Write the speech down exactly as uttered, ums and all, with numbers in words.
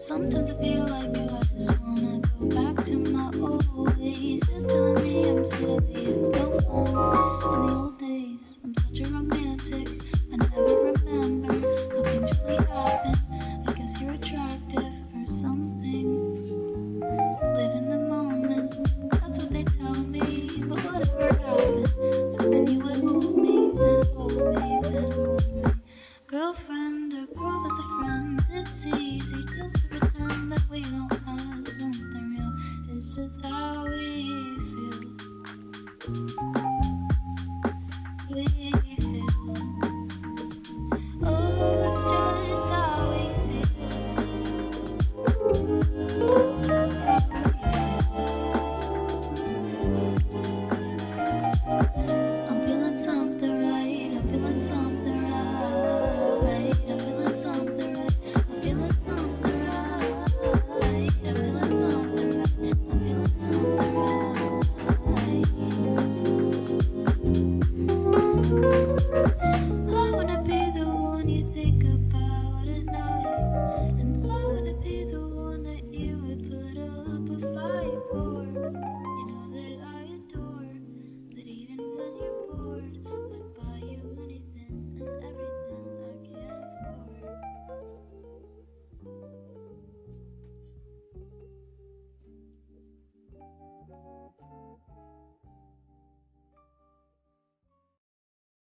Sometimes I feel like you, I just wanna go back to my old ways. You're telling me I'm silly, it's no fun. And the old